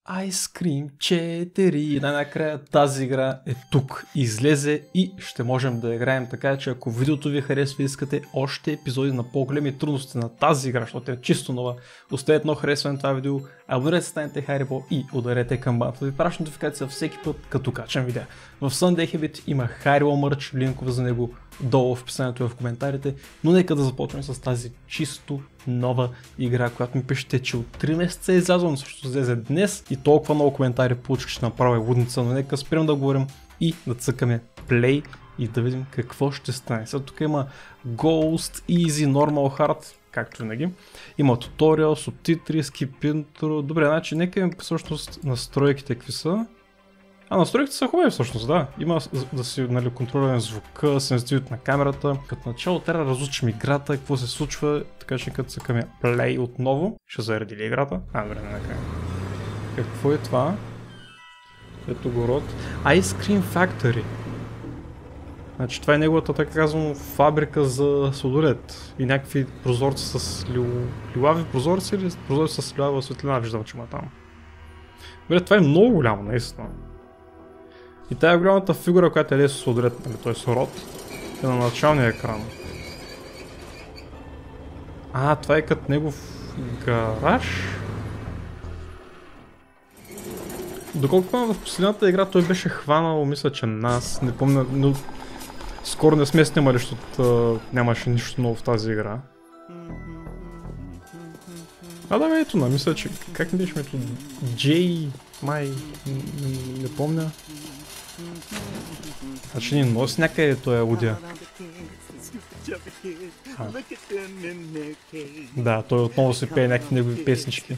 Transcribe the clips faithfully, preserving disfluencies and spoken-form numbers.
Ice Cream четири. Най-накрая тази игра е тук. Излезе и ще можем да играем, така че ако видеото ви харесва и искате още епизоди на по-големи трудности на тази игра, защото е чисто нова, оставете едно харесване на това видео, абонирайте се, станете Харибо и ударете камбаната да ви праща нотификация всеки път като качам видео. В Sunday Habit има Харибо мърч, линкове за него долу в описанието и в коментарите, но нека да започнем с тази чисто нова игра, която ми пишете, че от три месеца е излязла, но също излезе днес и толкова много коментари получих, че направя лудница, но нека спрем да говорим и да цъкаме play и да видим какво ще стане. Сега тук има Ghost, Easy, Normal, Hard, както винаги. Има туториал, субтитри, skip intro. Добре, значи нека им всъщност настройките какви са. А, настройките са хубави всъщност, да. Има да си, нали, контролираме звука, сензитивите на камерата. Като начало трябва да разучим играта, какво се случва, така че като цъкаме play отново. Ще зареди ли играта? А, добре, накрая. Какво е това? Ето го род. Ice Cream Factory. Значи това е неговата, така казвам, фабрика за сладолед. И някакви прозорци с лил... лилави прозорци или прозорци с лилава светлина, виждам, че има там. Добре, това е много голямо, наистина. И тая голямата фигура, която е лесно сладолед, нали, т.е. род, е на началния екран. А, това е като негов гараж. Доколко в последната игра той беше хванал, мисля, че нас, не помня, но скоро не сме снимали, защото нямаше нищо ново в тази игра. А да, ето на, мисля, че как не беше ето Джей, май, не помня. Значи ни носи някъде той е лудия. А. Да, той отново си пее някакви негови песнички.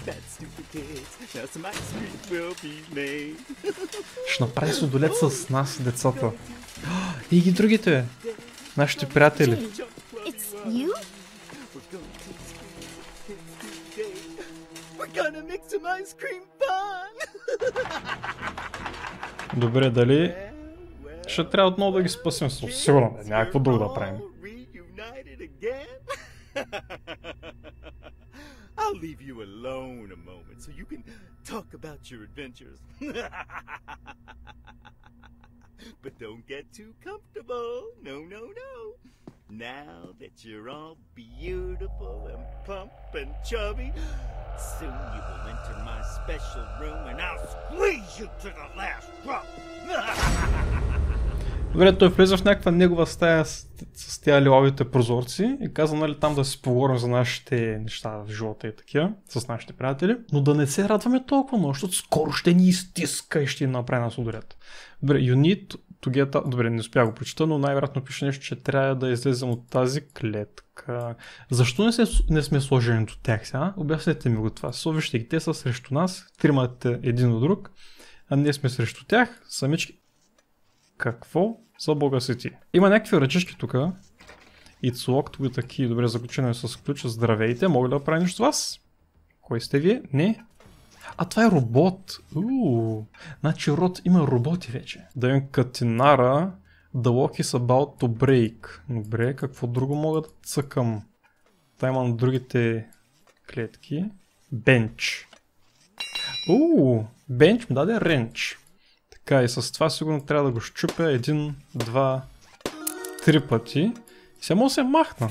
Ще направи сладолед с нас, децата. И ги другите, нашите приятели. Добре, дали ще трябва отново да ги спасим, сигурно, някакво друго да правим. I'll leave you alone a moment so you can talk about your adventures. But don't get too comfortable. No, no, no. Now that you're all beautiful and plump and chubby, soon you will enter my special room and I'll squeeze you to the last drop. Добре, той влезе в някаква негова стая с, с тия лиловите прозорци и каза, нали, там да си поговорим за нашите неща в живота и такива, с нашите приятели, но да не се радваме толкова много, защото скоро ще ни изтиска и ще ни направи на сладолед. Добре, you need to get out... Добре, не успя го прочита, но най-вероятно пише нещо, че трябва да излезем от тази клетка. Защо не, се, не сме сложени до тях сега? Обяснете ми го това. Вижте ги, те са срещу нас, тримате един от друг, а ние сме срещу тях, самички. Какво? За бога си ти. Има някакви ръчички тук. It's locked with a key. Добре, заключено е с ключа. Здравейте, мога да правя нещо с вас? Кой сте вие? Не. А това е робот. Ууу. Значи род има роботи вече. Да им катинара. The lock is about to break. Добре, какво друго мога да цъкам? Та има на другите клетки. Бенч. Ууу. Бенч ми даде ренч. Така, и с това сигурно трябва да го щупя един, два, три пъти. Сега мога да се махна.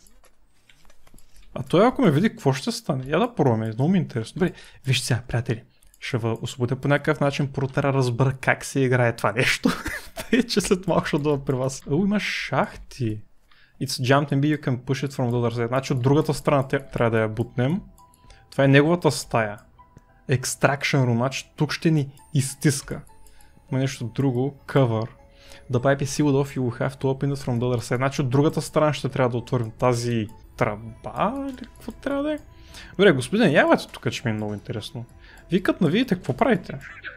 А той ако ме види, какво ще стане? Я да пробваме, много ми е интересно. Добре, вижте сега, приятели. Ще ви освободя по някакъв начин, първо трябва да разбера как се играе това нещо. Тъй, че след малко ще дойда при вас. О, има шахти. It's jumped and you can push it from the other side. Значи от другата страна трябва да я бутнем. Това е неговата стая. Extraction room, значи тук ще ни изтиска. Има нещо друго, cover. The pipe is sealed off, you will have to open it from the other side. Значи от другата страна ще трябва да отворим тази тръба или какво трябва да е? Добре, господин, явайте тук, че ми е много интересно. Вие като навидите, какво правите?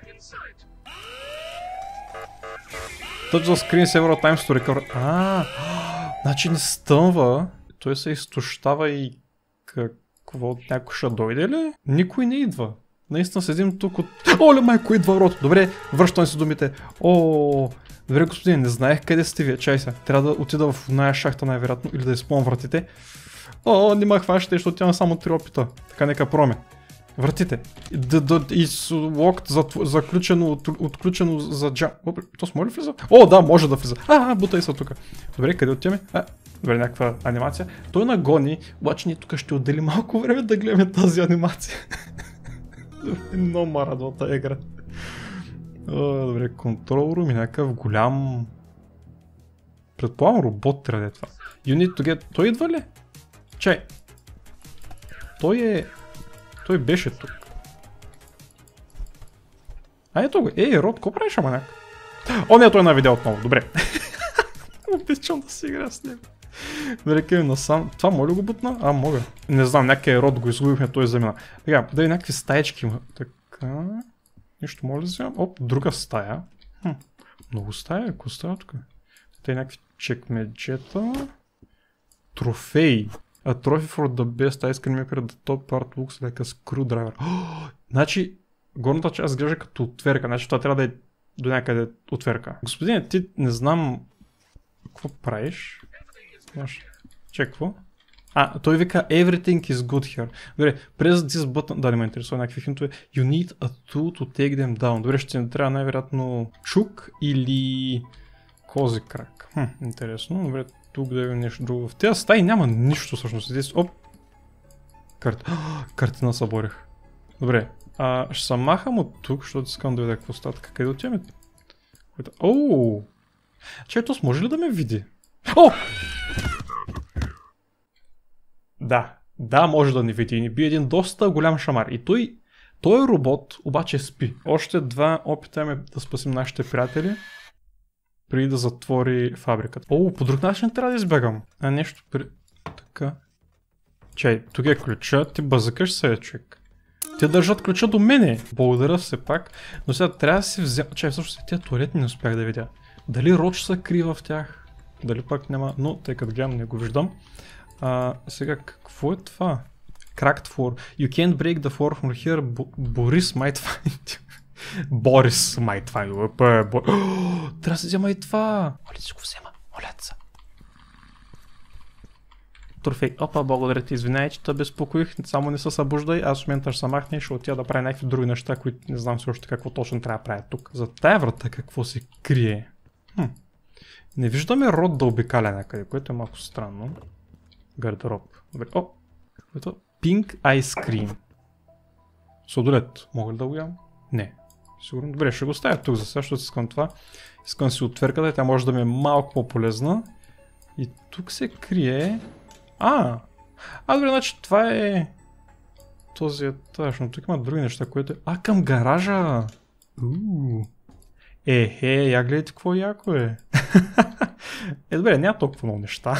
Touch the screen several times to recover. А, значи не стъмва. Той се изтощава и какво? Някой ще дойде ли? Никой не идва. Наистина седим тук от... Оле, майко, идва род. Добре, връщам си думите. О, добре, господин, не знаех къде сте вие. Чай се. Трябва да отида в оная шахта най-вероятно или да изпълням вратите. О, не ма хващате, защото тя само три опита. Така нека проме. Вратите. Д, д, и с локт заключено, отключено за джам. О, то с може ли влиза? О, да, може да влиза. А, бутай са тук. Добре, къде отиваме? А, добре, някаква анимация. Той нагони, обаче ние тук ще отдели малко време да гледаме тази анимация. Много ма радва тази игра. О, добре, контрол рум и някакъв голям... Предполагам робот трябва да е това. You need to get... Той идва ли? Чай. Той е... Той беше тук. А ето го. Ей, Род, какво правиш, аманяк? О, не, той е на видео отново. Добре. Обичам да си игра с него. Добре, къде насам. Това мога ли го бутна? А, мога. Не знам, някакъв Род го изгубихме, той замина. Така, да и някакви стаечки има. Така... Нищо мога ли да вземам? Оп, друга стая. Хм. Много стая, ако стая тук. Те някакви чекмеджета. Трофеи. A trophy for the best ice cream maker, the top part looks like a screwdriver. Oh, значи, горната част изглежда като отверка, значи това трябва да е до някъде отверка. Господине, ти не знам какво правиш. Чек, какво? А, той вика everything is good here. Добре, press this button, да, не ме интересува някакви хинтове. You need a tool to take them down. Добре, ще ни трябва най-вероятно чук или кози крак. Хм, интересно, добре. Тук да е нещо друго. В тези стаи няма нищо всъщност. Здесь, оп! Карт... Картина съборих. Добре. А, ще се махам от тук, защото искам да видя какво става. Къде отиваме? Оу! Чай, то може ли да ме види? О! Да. Да, може да ни види. И ни би един доста голям шамар. И той... Той робот обаче спи. Още два опита имаме да спасим нашите приятели. Преди да затвори фабриката. О, по друг начин трябва да избегам. А нещо при... Така. Чай, тук е ключа, ти базъкаш се, човек. Те държат ключа до мене. Благодаря все пак. Но сега трябва да си взема... Чай, всъщност тези туалетни не успях да видя. Дали Роч се крива в тях? Дали пак няма... Но, тъй като гледам, не го виждам. А, сега, какво е това? Cracked floor. You can't break the floor from here. Борис might find you. Борис, май това е. Бо... Трябва да се взема и това. Моля си го взема, моля се. Трофей. Опа, благодаря ти, извинявай, че те безпокоих. Само не се събуждай. Аз в момента ще се махне и ще отида да правя някакви други неща, които не знам си още какво точно трябва да правя тук. За тая врата какво се крие? Хм. Не виждаме Род да обикаля някъде, което е малко странно. Гардероб. Добре. О, какво е? Pink Ice Cream. Сладолет. Мога ли да го ям? Не. Сигурно. Добре, ще го ставя тук за сега, защото искам това. Искам да си отверката и тя може да ми е малко по-полезна. И тук се крие... А! А, добре, значи това е... Този етаж, но тук има други неща, което е... А, към гаража! Ууу! Ехе, я гледайте какво яко е! Е, добре, няма толкова много неща.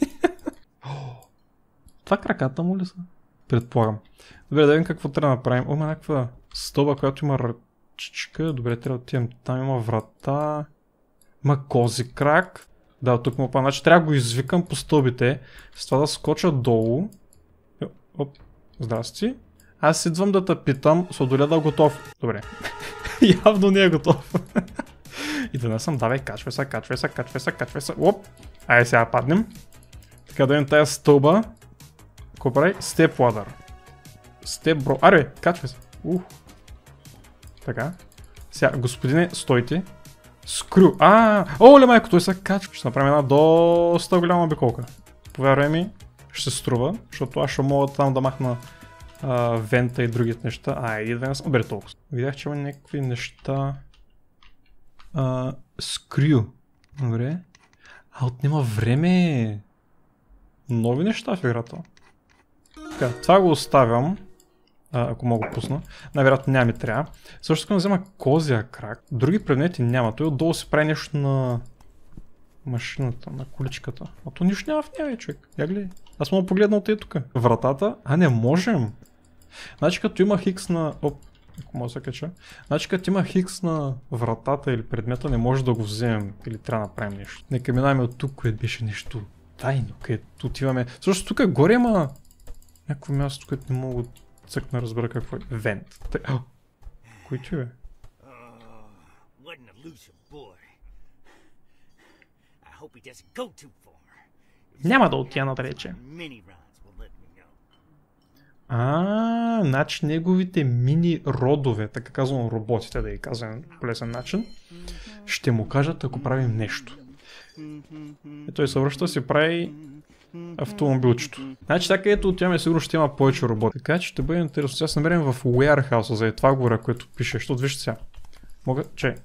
Това краката му ли са? Предполагам. Добре, да видим какво трябва да направим. О, има някаква стълба, която има ръчичка. Добре, трябва да отидем. Там има врата. Има кози крак. Да, тук му значи трябва да го извикам по стълбите. С това да скоча долу. Оп, здрасти. Аз идвам да те питам, Сладолет да е готов. Добре. Явно не е готов. И да не съм, давай, качвай се, качвай се, качвай се, качвай се. Оп! Айде сега паднем. Така да видим тая стълба. Какво прави? Step ladder. Step bro. Аре, качвай се. Ух. Така. Сега, господине, стойте. Скрю. А, оле майко, той се качва. Ще направим една доста голяма обиколка. Повярвай ми, ще се струва, защото аз ще мога там да махна а, вента и другите неща. А, и да не съм. Бре, толкова. Видях, че има някакви неща. Скрю. Добре. А, отнема време. Нови неща в играта. Така, това го оставям. А, ако мога пусна. Най-вероятно няма ми трябва. Също искам да взема козия крак. Други предмети няма. Той отдолу се прави нещо на машината, на количката. А то нищо няма в нея, човек. Я гледай. Аз мога погледна от е тук. Вратата. А, не можем. Значи като има хикс на... Оп, ако мога да се кача. Значи като има хикс на вратата или предмета, не може да го вземем. Или трябва да направим нещо. Нека минаваме от тук, което беше нещо тайно. Където отиваме. Също тук горе има някакво място, което не мога да цъкна разбера какво е. Вент. Кой ти бе? Няма да отида надалече. А, значи неговите мини родове, така казвам роботите, да ги казвам по лесен начин, ще му кажат, ако правим нещо. И той се връща си прави автомобилчето. Значи така ето отиваме, сигурно ще има повече роботи. Така че ще бъде интересно. Сега се намерим в warehouse за това гора, което пише. Защото вижте сега. Мога, че...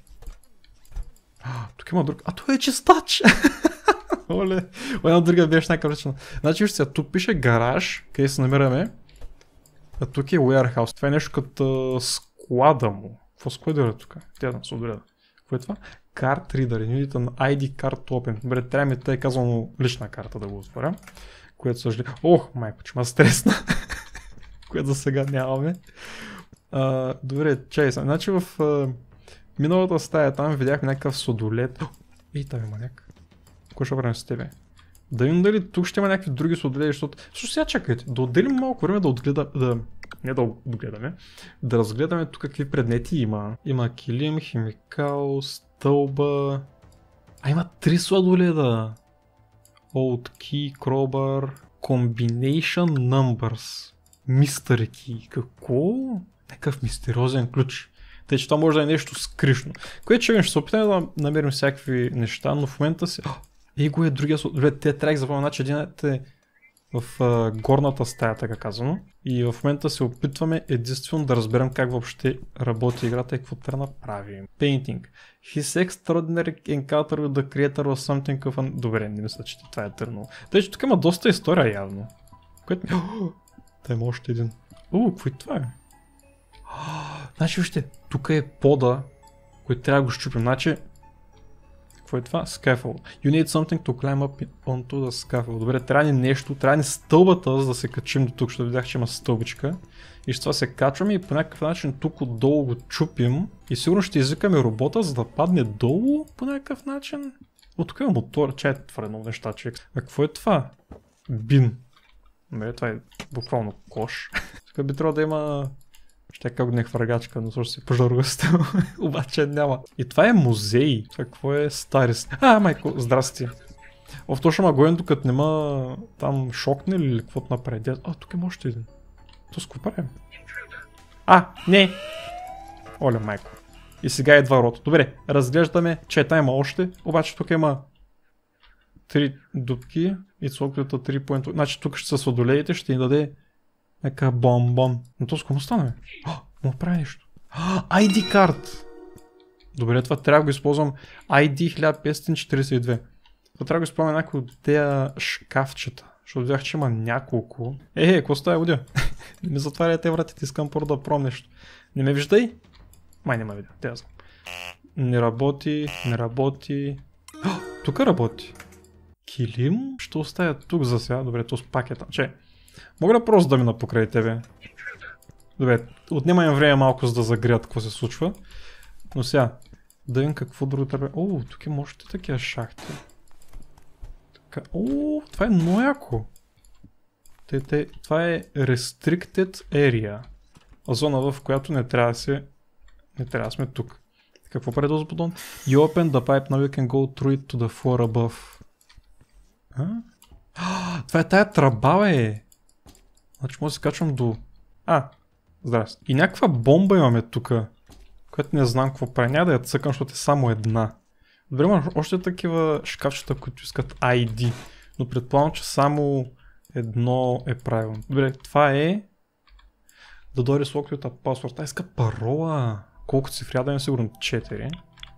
А, тук има друг... А това е чистач! Оле, една друга беше най-кръчна. Значи вижте сега, тук пише гараж, къде се намираме. А тук е warehouse. Това е нещо като склада му. Какво складира тук? Тя да се отгледа. Какво е това? Card reader. Видите на ай ди card open. Добре, трябва ми тъй казвам лична карта да го отворя. Което съжаля. Ох, майко, че ма стресна. Което за сега нямаме. А, добре, чай съм. Значи в а, миналата стая там видяхме някакъв сладолет. Ей, там има някакъв. Кой ще правим с тебе? Да видим дали тук ще има някакви други сладолети, защото... Също сега чакайте, да отделим малко време да отгледаме... Да... Не да отгледаме. Да разгледаме тук какви предмети има. Има килим, химикал, стълба... А има три сладоледа! Old Key, Crowbar, Combination Numbers, Mystery Key. Какво? Някакъв мистериозен ключ. Тъй, че това може да е нещо скришно. Което ще видим, ще се опитаме да намерим всякакви неща, но в момента си... Его е другия сладолед. Те трябва да запомня, значи един е в uh, горната стая, така казано. И в момента се опитваме единствено да разберем как въобще работи играта и какво трябва да направим. Painting. His extraordinary encounter with the creator was something of an... Добре, не мисля, че това е търнало. Тъй, че тук има доста история явно. Което ми... Та има още един. Уу, какво е това е? Значи вижте, тук е пода, който трябва да го щупим. Значи... Какво е това? Scaffold. You need something to climb up onto the scaffold. Добре, трябва ни нещо, трябва ни стълбата, за да се качим до тук, защото видях, че има стълбичка. И ще това се качваме и по някакъв начин тук отдолу го чупим. И сигурно ще извикаме робота, за да падне долу по някакъв начин. О, тук има мотор, че е твърде много неща, човек. А какво е това? Бин. Добре, това е буквално кош. Тук би трябвало да има... Ще как не хвъргачка, но също си пожаргостил. Обаче няма. И това е музей. Това какво е старис? А, майко, здрасти. О, в точно магоен, докато нема там шокне или каквото направи. А, тук има още един. То с какво правим? А, не! Оля, майко. И сега е два рота. Добре, разглеждаме, че там има още, обаче тук има три дупки и цоквията три поинта. Значи тук ще са сладолеите, ще ни даде нека бомбон. Но то с кому стане? О, му прави нещо. ай ди карт! Добре, това трябва да го използвам. ай ди хиляда петстотин четиридесет и две. Това трябва да го използвам някои от тези шкафчета. Защото видях, че има няколко. Е, е, какво става, водя? Не ми затваряйте вратите, искам първо да пром нещо. Не ме виждай? Май няма видео, те знам. Не работи, не работи. О, тук работи. Килим? Ще оставя тук за сега. Добре, то с пакета. Че, мога да просто да мина покрай тебе. Добре, отнема им време малко, за да загреят какво се случва. Но сега, да видим какво друго трябва. О, тук има още такива шахти. Така, о, това е много яко. Те, те, това е Restricted Area. Зона, в която не трябва да се... Не трябва да сме тук. Какво прави този бутон? You open the pipe, now you can go through it to the floor above. А? А, това е тая тръба, бе! Значи може да се качвам до... А, здрасти. И някаква бомба имаме тук, която не знам какво прави. Няма да я цъкам, защото е само една. Добре, има още такива шкафчета, които искат ай ди. Но предполагам, че само едно е правилно. Добре, това е... Да дойде с локтиота паспорт. Та иска парола. Колко цифри? Я да имам сигурно четири.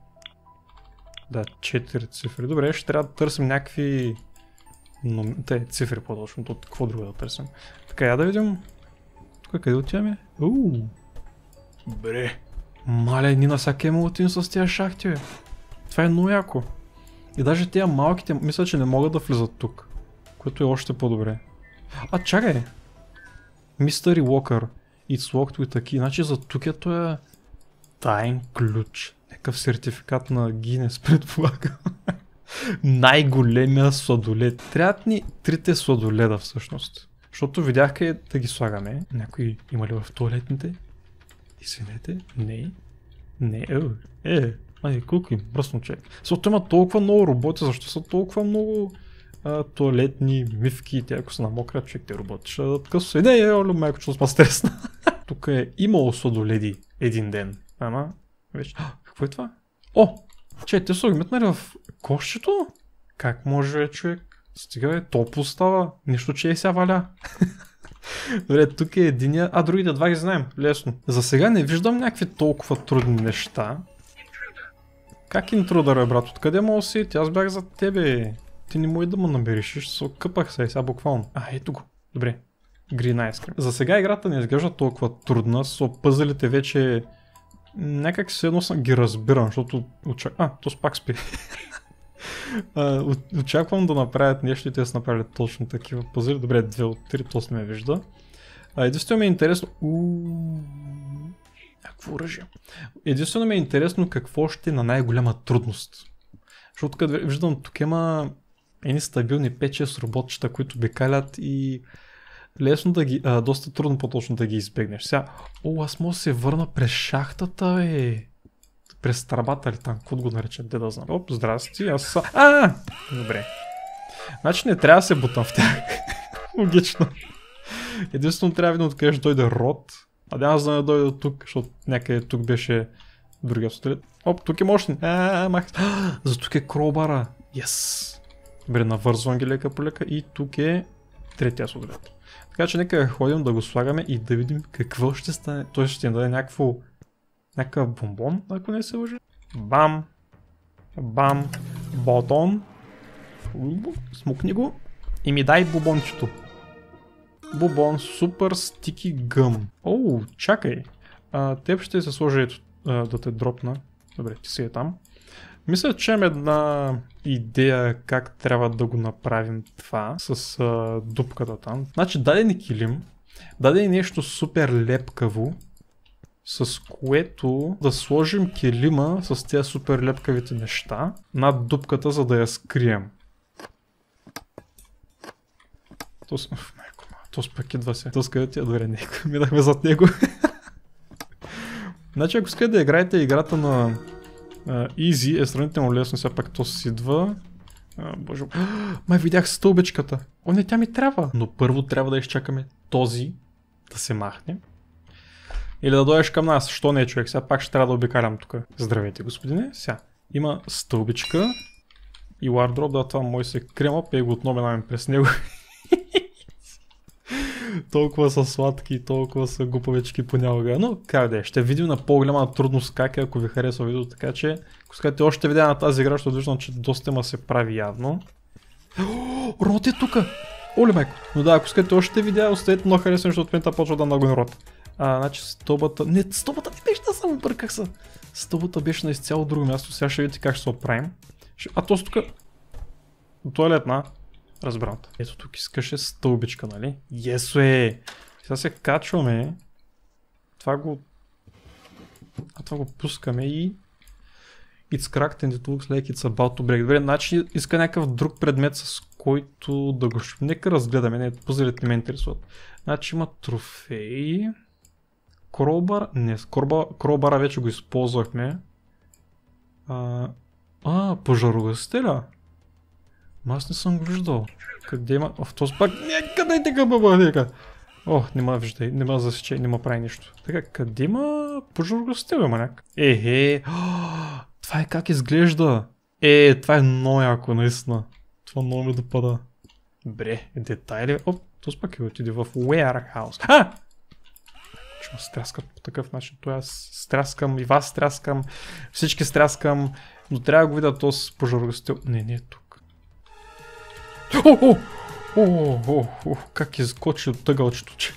Да, четири цифри. Добре, ще трябва да търсим някакви... Но... Те, цифри по-точно. Тут какво друго да търсим? Така, я да видим... Тук къде отиваме? Ууу. Добре. Мале, ни на всяка има отим с тия шахти, бе. Това е много яко. И даже тия малките, мисля, че не могат да влизат тук. Което е още по-добре. А, чакай! Mystery Walker. It's locked with a key. Значи за тук е този таен ключ. Някакъв сертификат на Гинес, предполагам. Най-големия сладолед. Трябват ни трите сладоледа всъщност. Защото видях къде да ги слагаме. Някой има ли в туалетните? Извинете? Не. Не. Е. Е. Ай, колко им мръсно човек. Защото има толкова много роботи, защо са толкова много а, туалетни мивки, те ако са намокрят, човек те роботи ще дадат късо. И не, е, оле, майко, че сме стресна. Тук е имало сладоледи един ден. Ама, вече... А, какво е това? О! Че, те са ги метнали в кошчето? Как може, човек? Стига е, топло става. Нищо, че е ся валя. Добре, тук е единия, а другите два ги знаем. Лесно. За сега не виждам някакви толкова трудни неща. Как интрудър е, брат? Откъде мога да си? Аз бях за тебе. Ти не може да ме намериш, ще се окъпах се, сега буквално. А, ето го. Добре. Green Ice Cream. За сега играта не изглежда толкова трудна, с пъзелите вече някак се едно съм ги разбирам, защото очак... А, то пак спи. Очаквам да направят нещо и те са направили точно такива пъзели. Добре, две от три, то не ме вижда. Единствено ми е интересно... Какво оръжие? Единствено ми е интересно какво ще е на най-голяма трудност. Защото като виждам тук има едни стабилни пет-шест роботчета, които бекалят и лесно да ги, а, доста трудно по-точно да ги избегнеш. Сега, о, аз мога да се върна през шахтата, е. През тръбата ли там, какво го наречем, де да знам. Оп, здрасти, аз са... А, добре. Значи не трябва да се бутам в тях. Логично. Единствено трябва да откъдеш дойде род. А да аз да не дойде от тук, защото някъде тук беше другия сателит. Оп, тук е мощен. Ааа, мах. За тук е кролбара. Yes. Добре, навързвам ги лека по лека и тук е третия сателит. Така че нека ходим да го слагаме и да видим какво ще стане. Той ще ни даде някакво... някакъв бомбон, ако не се лъжа. Бам. Бам. Ботон. Смукни го. И ми дай бубончето. Бубон, супер стики гъм. Оу, чакай. А, теб ще се сложи ето, а, да те дропна. Добре, ти си е там. Мисля, че имам една идея как трябва да го направим това с а, дупката там. Значи даде ни килим, даде ни нещо супер лепкаво, с което да сложим килима с тези супер лепкавите неща над дупката, за да я скрием. То с... То пък идва се. То скъде ти е добре него. Минахме зад него. Значи ако искате да играете играта на uh, Easy, е сравнително лесно, сега пак то си идва. Uh, боже... Май видях стълбичката. О, не, тя ми трябва. Но първо трябва да изчакаме този да се махне. Или да дойдеш към нас. Що не, човек? Сега пак ще трябва да обикалям тук. Здравейте, господине. Сега има стълбичка и wardrobe, да, това може се крема, пей го отново минаваме през него. Толкова са сладки, толкова са глупавички понякога, но как да е, ще видим на по-голяма трудност как е, ако ви харесва видео, така че ако искате още видео на тази игра, ще виждам, че доста има се прави явно. Рот е тука! Оле майко! Но да, ако искате още видео, оставете много харесване, защото от мен почва да нагони рот. А, значи стълбата... Не, стълбата не беше, да само бърках се. Стълбата беше на изцяло друго място, сега ще видите как ще се оправим. А то тук... Туалетна. Разбрам. Ето тук искаше стълбичка, нали? Есо е! Сега се качваме. Това го... А това го пускаме и... It's cracked and it looks like it's about to break. Добре, значи иска някакъв друг предмет, с който да го... Нека разгледаме, не, пъзелите не ме интересуват. Значи има трофеи... Кролбар... Не, кролбара вече го използвахме. А, а пожарогастеля. Аз не съм го виждал. Къде има... В този пак... Нека дайте към бъба, нека. О, нема виждай, нема засече, нема прави нищо. Така, къде има пожарогастеля, маняк? Ехе, това е как изглежда. Е, това е много яко, наистина. Това много ми допада. Бре, детайли... Оп, този пак е отиде в warehouse. А! Ще ме стряскат по такъв начин. Той аз стряскам и вас стряскам. Всички стряскам. Но трябва да го видя този пожарогастел. Не, не е тук. О, о, о, о, о, как изкочи от тъгълчето, че.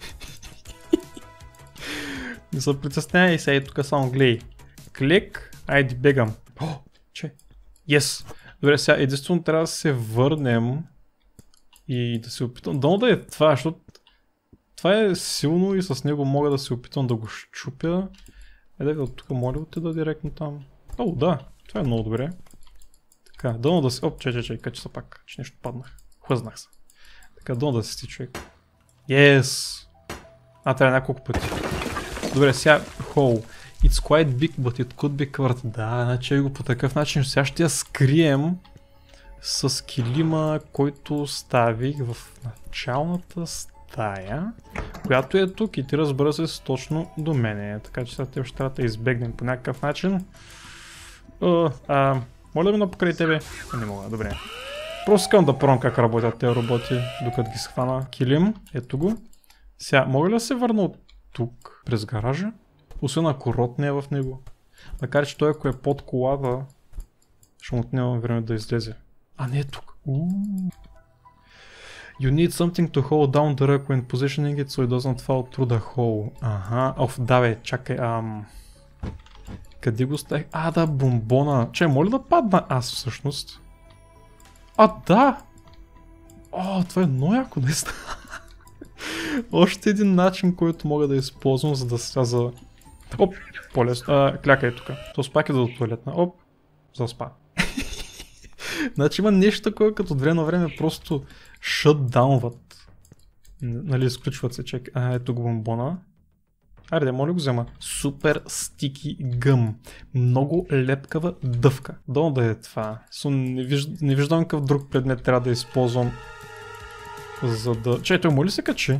Не се притеснявай и сега и тук само гледай. Клик, айде бегам. О, че. Yes. Добре, сега единствено трябва да се върнем и да се опитам. Дано да е това, защото това е силно и с него мога да се опитам да го щупя. Еде да тук моля отида директно там. О, да, това е много добре. Така, дано да си... Оп, чай, чай, чай, кача се пак, че нещо паднах. Хлъзнах се. Така, дано да си ти, човек. Yes! А, трябва няколко пъти. Добре, сега... Хол. It's quite big, but it could be covered. Да, значи го по такъв начин. Сега ще я скрием с килима, който ставих в началната стая, която е тук и ти разбира се точно до мене. Така че сега ще трябва да избегнем по някакъв начин. А, а, моля ми на покрай тебе. Не мога, добре. Просто искам да пробвам как работят тези роботи, докато ги схвана. Килим, ето го. Сега, мога ли да се върна от тук, през гаража? Освен ако рот не е в него. Макар че той, ако е под колата, ще му отнема време да излезе. А не е тук. Ууу. You need something to hold down the rack when positioning it so it doesn't fall through the hole. Ага, оф, да бе, чакай, ам... Къде го ставих? А, да, бомбона. Че, моля да падна аз всъщност? А, да! О, това е много яко, наистина. Още един начин, който мога да използвам, за да сляза... Оп, по-лесно. Клякай тук. То спак е до туалетна. Оп, заспа. Значи има нещо такова, като време на време просто шътдаунват. Нали, изключват се, чек. А, ето го бомбона. Айде, моля го взема. Супер стики гъм. Много лепкава дъвка. Долу да е това. So, не, виж... не виждам какъв друг предмет трябва да използвам. За да... Чай, той моли се качи?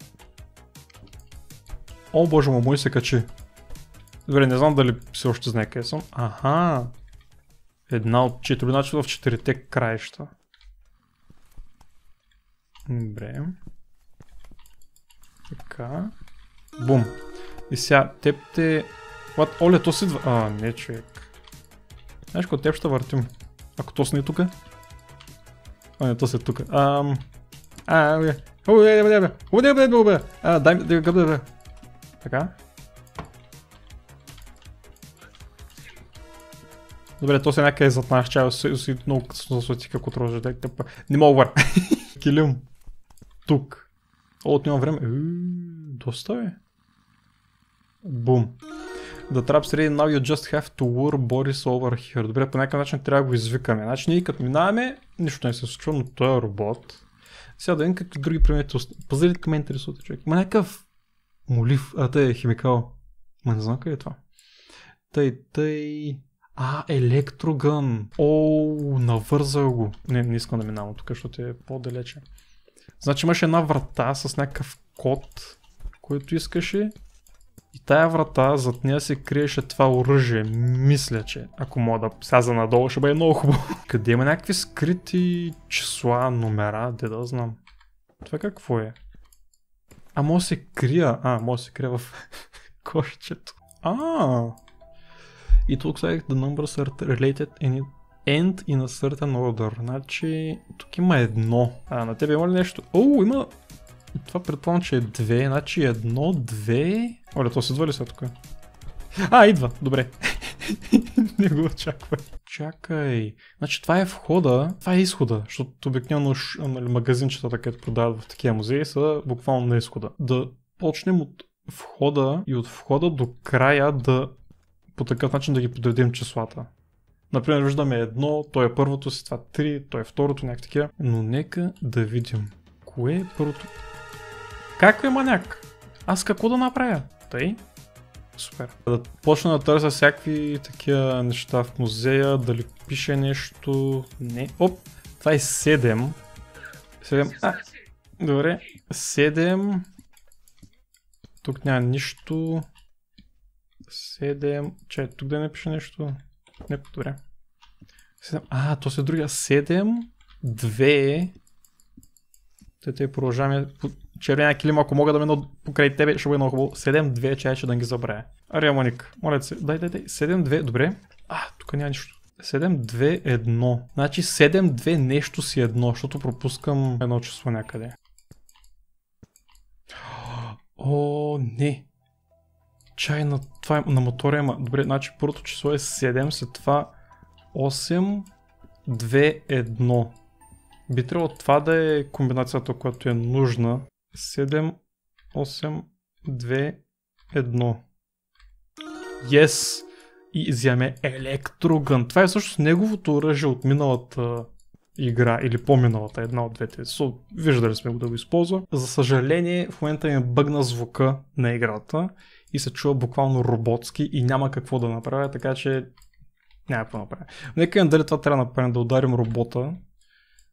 О, боже му, моли се качи. Добре, не знам дали все още знае къде съм. Аха. Една от четири, значи в четирите краища. Добре. Така. Бум. И сега, теб те... What? Оле, то си идва... А, не, човек. Знаеш, кога теб ще въртим. Ако то си не е тука? А, не, то си е тука. Ам... А, бе. О, бе, бе, бе. О, бе, бе, бе, бе. А, дай ми да гъбе, бе. Така. Добре, то се някъде зад наш чай, си много късно засвети како трожа. Не мога вър. Килим. Тук. О, отнема време. Доста бе. Бум. The trap's ready now, you just have to lure Boris over here. Добре, по някакъв начин трябва да го извикаме. Значи ние като минаваме, нищо не се случва, но той е робот. Сега да видим какви други предмети. Пазарите към ме интересувате, човек. Има някакъв молив, а тъй е химикал. Ма не знам къде е това. Тъй, тъй... А, електрогън. Оу, навързал го. Не, не искам да минавам тук, защото е по-далече. Значи имаше една врата с някакъв код, който искаше. И тая врата, зад нея се криеше това оръжие. Мисля, че ако мога да сляза надолу, ще бъде много хубаво. Къде има някакви скрити числа, номера, де да знам. Това какво е? А, може да се крия. А, може да се крия в кошчето. А, It looks like the numbers are related and end in a certain order. Значи, тук има едно. А, на тебе има ли нещо? О, има... Това предполагам, че е две. Значи едно, две... Оле, то се идва ли сега тук? А, идва. Добре. Не го очаквай. Чакай. Значи това е входа. Това е изхода. Защото обикновено магазинчета, където продават в такива музеи, са буквално на изхода. Да почнем от входа и от входа до края да... По такъв начин да ги подредим числата. Например, виждаме едно, то е първото, си това три, то е второто, някакви такива. Но нека да видим. Кое е първото? Как е маняк? Аз какво да направя? Тъй? Супер. Да почна да търся всякакви такива неща в музея, дали пише нещо... Не. Оп, това е седем. седем. А, добре. седем. Тук няма нищо. седем. Чай, тук да не пише нещо. Не, добре. седем. А, то се другия. седем. две. Те те продължаваме по червения килим, ако мога да мина покрай тебе, ще бъде много хубаво. седем две, чай, че да ги забравя. Ария Моник, моля се, дай, дай, дай. седем две, добре. А, тук няма нищо. седем две едно. Значи седем две нещо си едно, защото пропускам едно число някъде. О, не. Чай, на, това е, на мотора има. Добре, значи първото число е седем, след това осем две едно. Би трябвало това да е комбинацията, която е нужна. седем осем две едно. Yes! И вземе електрогън. Това е всъщност неговото оръжие от миналата игра или по-миналата, една от двете. So, виждали сме го да го използва. За съжаление, в момента ми бъгна звука на играта и се чува буквално роботски и няма какво да направя, така че няма какво да направя. Нека дали това трябва да направим, да ударим робота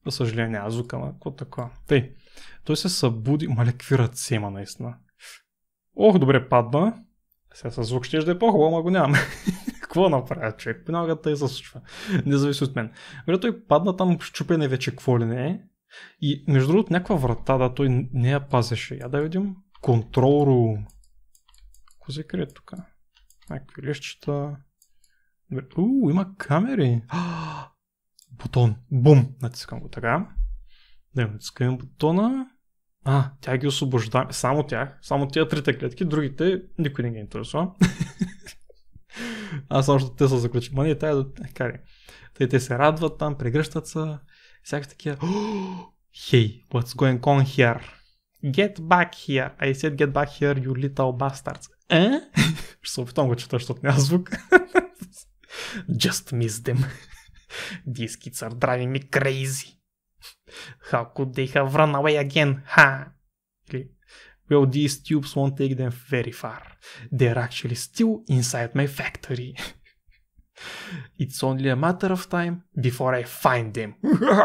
За съжаление, няма звука, ама какво такова. Тъй, той се събуди, маля, какви ръце има наистина. Ох, добре, падна. Сега със звук ще да е по-хубаво, ама го нямам. Какво направя, човек? Понякога тъй се случва. Не зависи от мен. Добре, той падна там, щупене вече какво ли не е. И между другото някаква врата, да, той не я пазеше. Я да видим. Control room. Какво се крие тук? Някакви лещчета. Уу, има камери. Бутон. Бум. Натискам го така. Да, натискам бутона. А, тя ги освобожда. Само тях. Само тия трите клетки. Другите никой не ги интересува. Аз само защото те са заключени. Ма не, тая да... Кари. Те, те се радват там, прегръщат се. Всяка такива. Hey, what's going on here? Get back here. I said get back here, you little bastards. Е? Ще се опитам го чета, защото няма звук. Just miss them. These kids are driving me crazy. How could they have run away again? Ha! Well, these tubes won't take them very far. They're actually still inside my factory. It's only a matter of time before I find them.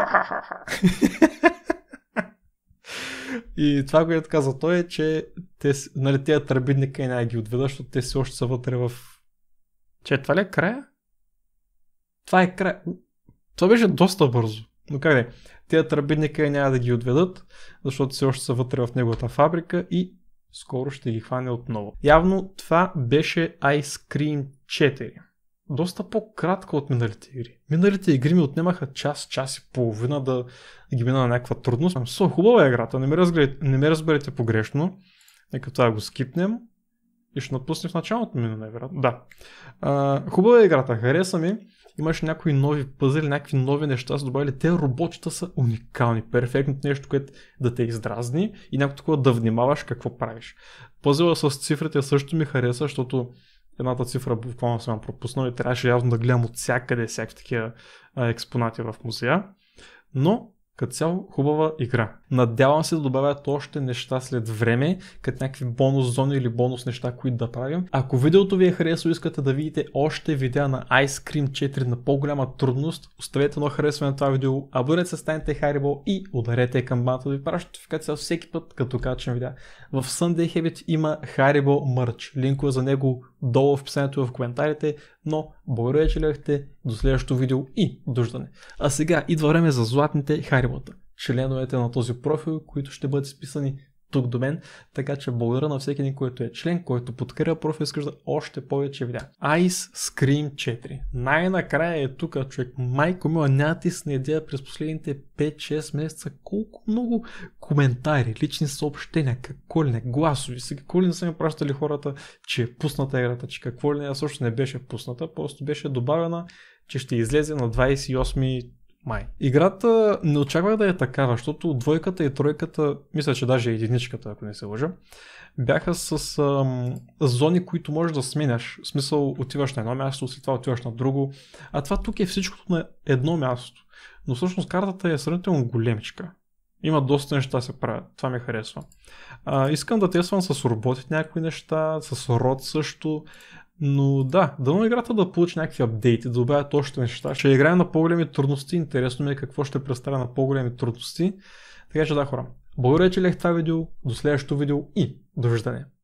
И това, което каза той е, че те, нали, тези тръбидника и няма ги отведа, защото те си още са вътре в... Че, това ли е края? Това е края. Това беше доста бързо. Но как да е? Тези тръбидника няма да ги отведат, защото все още са вътре в неговата фабрика и скоро ще ги хване отново. Явно това беше Ice Cream четири. Доста по-кратка от миналите игри. Миналите игри ми отнемаха час, час и половина да ги мина на някаква трудност. Со, хубава е играта, не ме, разберете, не ме разберете погрешно. Нека това го скипнем и ще напуснем в началото ми на играта. Да. А, хубава е играта, хареса ми. Имаш някои нови пъзели, някакви нови неща са добавили. Те роботчета са уникални. Перфектното нещо, което да те издразни и някакво такова да внимаваш какво правиш. Пъзела с цифрите също ми хареса, защото едната цифра буквално съм пропуснал и трябваше явно да гледам от всякъде всякакви такива експонати в музея. Но като цяло хубава игра. Надявам се да добавят още неща след време, като някакви бонус зони или бонус неща, които да правим. Ако видеото ви е харесало и искате да видите още видеа на Ice Cream четири на по-голяма трудност, оставете едно харесване на това видео, абонирайте се, станете Haribo и ударете камбаната да ви праща нотификация всеки път, като качвам видеа. В Sunday Habit има Haribo мърч. Линкове за него долу в описанието в коментарите, но благодаря, че гледахте, до следващото видео и дождане. А сега идва време за златните Харибота, членовете на този профил, които ще бъдат списани тук до мен, така че благодаря на всеки един, който е член, който подкрепя профил и изкажда още повече видеа. Ice Cream четири. Най-накрая е тук, човек. Майко мила, няма ти снедя през последните пет-шест месеца колко много коментари, лични съобщения, какво ли не, гласови. Сега, какво ли не са ми пращали хората, че е пусната играта, че какво ли не, също не беше пусната, просто беше добавена, че ще излезе на двадесет и осми май. Играта не очаквах да е такава, защото двойката и тройката, мисля, че даже единичката, ако не се лъжа, бяха с ам, зони, които можеш да сменяш. В смисъл, отиваш на едно място, след това отиваш на друго. А това тук е всичкото на едно място. Но всъщност картата е сравнително големичка. Има доста неща се правят. Това ми харесва. А, искам да тествам с роботите някакви неща, с род също. Но да, дано играта да получи някакви апдейти, да добавят още неща. Ще играем на по-големи трудности, интересно ми е какво ще представя на по-големи трудности. Така че да, хора, благодаря, че гледахте това видео, до следващото видео и довиждане.